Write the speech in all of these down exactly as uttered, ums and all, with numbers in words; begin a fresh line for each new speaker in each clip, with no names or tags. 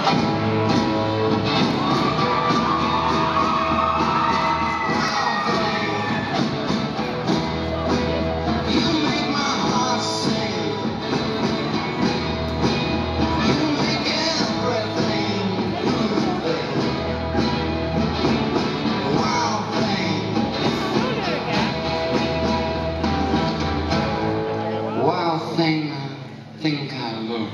Thing, think I love.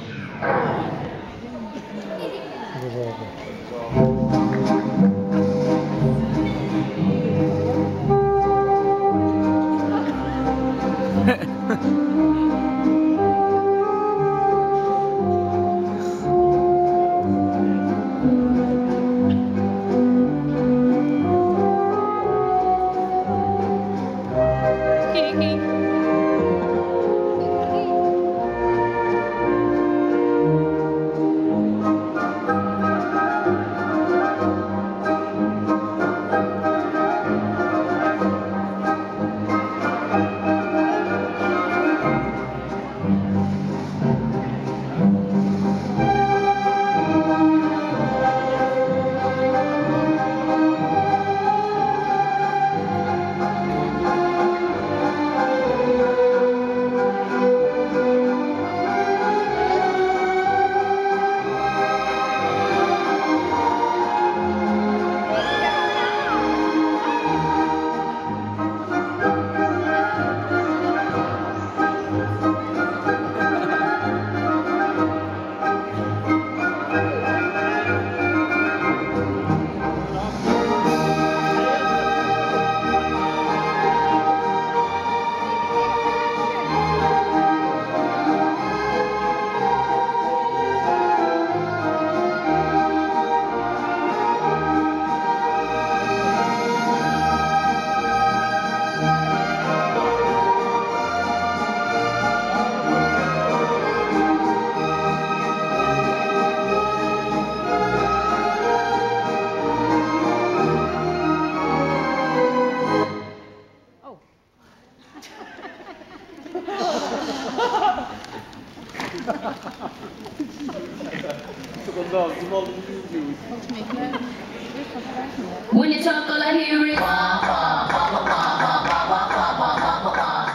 When you talk, all I hear is wah, wah, wah, wah, wah, wah, wah, wah, wah, wah, wah, wah, wah.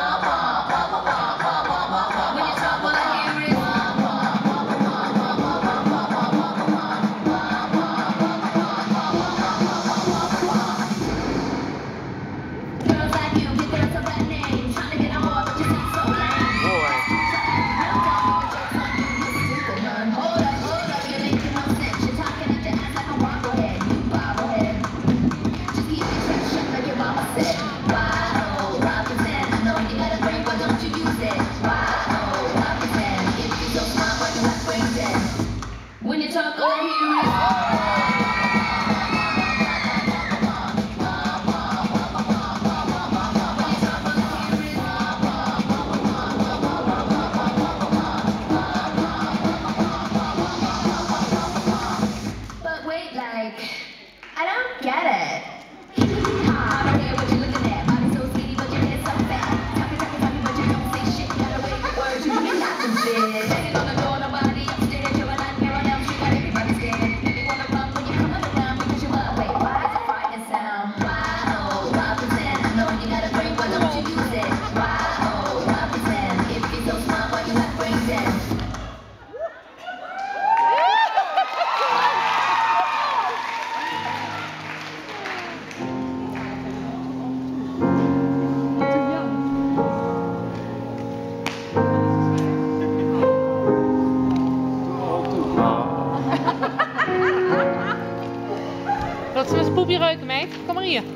When you talk, all I hear is wah, wah, wah, wah, wah, wah, wah, wah, wah, wah. Girls like you, get girls of that name, trying to get on board, but you seem so lame. Boy. Hold up, hold up, you're making no sense. You're talking at your ass like a bobblehead, you bobblehead. Just keep it fresh, shut like your mama said. Why, oh, Robinson, I know you got a brain, why don't you use it? Why, oh, Robinson, if you're so smart, why you have brain dead? When you talk, all I hear is I don't get it. I don't care what you're looking at. Body so skinny, but your head so fat. Talking, talking, talking, but you don't say shit. Gotta wait for words, you mean nothing, shit. Banging on the door, nobody upstairs. You're a nightmare on Elm Street, got everybody scared. Make me wanna run when you're coming around because you love. Wait, why is it frightening sound? Why, oh, Robinson, I know you got a brain, why don't you use it? Why, oh, Robinson, if you're so smart, why you have brain dead?
Dat is een poepje reuken, meid. Kom maar hier.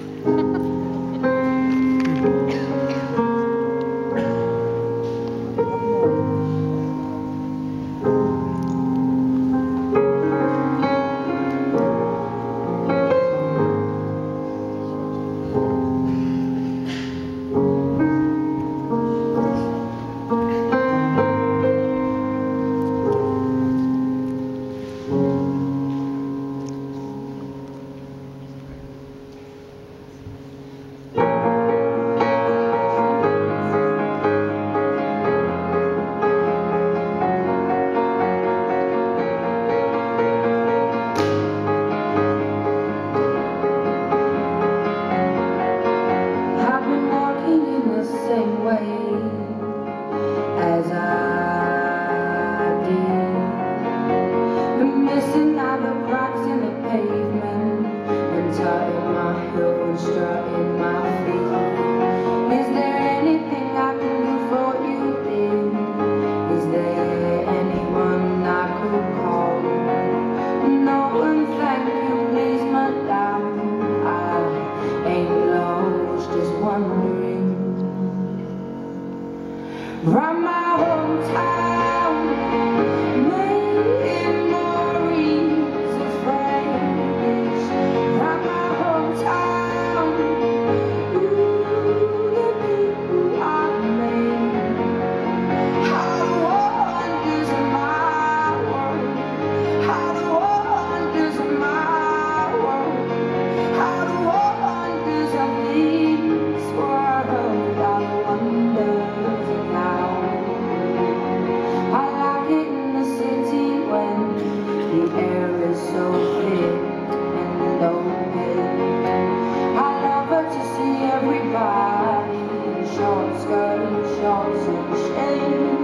strutting my feet. Is there anything I can do for you, dear? Is there anyone I could call? No one, thank you, please, madame. I ain't lost, just wondering. Round my hometown, memories of friends. Round my hometown, ooh, the people I've made. How the wonders of my world, how the wonders of my world, how the wonders of this world, how the wonders of now. I like it in the city when the air is so thick and open. I love it to see everybody in short skirts, shorts and shades.